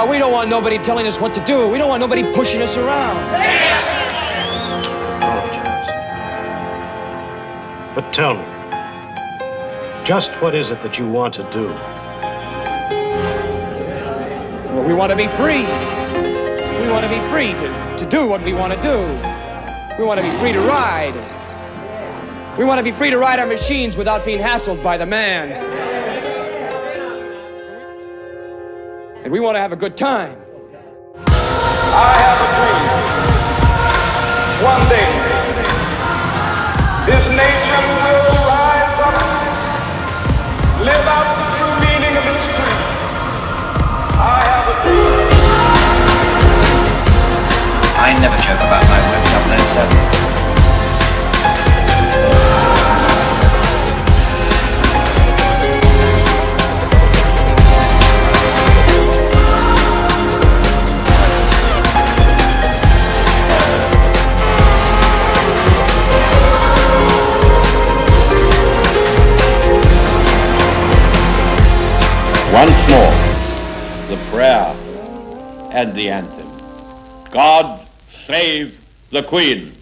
we don't want nobody telling us what to do. We don't want nobody pushing us around. But tell me, just what is it that you want to do? Well, we want to be free. We want to be free to do what we want to do. We want to be free to ride. We want to be free to ride our machines without being hassled by the man. And we want to have a good time. I have a dream. One day, this nation will rise up, live out the true meaning of its creed. I have a dream. I never joke about my work, 007. Once more, the prayer and the anthem. God save the Queen.